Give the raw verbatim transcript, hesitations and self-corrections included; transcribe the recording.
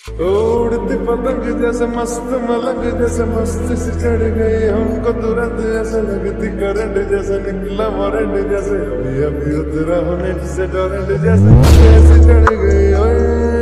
उड़ती पतंग जैसे मस्त मलंग जैसे मस्त से चढ़ गई हमको तुरंत ऐसे लगती करंट जैसे निकला वारंट जैसे अभी अभी उतरा होने से टोरेंट जैसे ऐसे चढ़ गई ओए